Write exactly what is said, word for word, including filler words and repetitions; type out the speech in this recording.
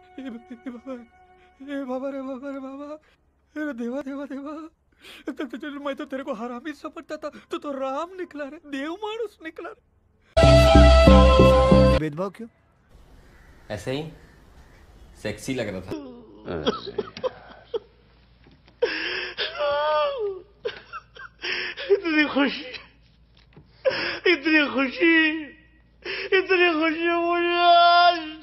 हे बाबा, हे बाबा रे बाबा रे बाबा, अरे देवा देवा देवा, तो, तो, तो, मैं तो तेरे को हरामी समझता था, तो तो राम निकला रे, देव मानुस निकला रे। भेदभाव क्यों? ऐसे ही सेक्सी लग रहा था। इतनी खुशी, इतनी खुशी, इतनी खुशी मुझे आज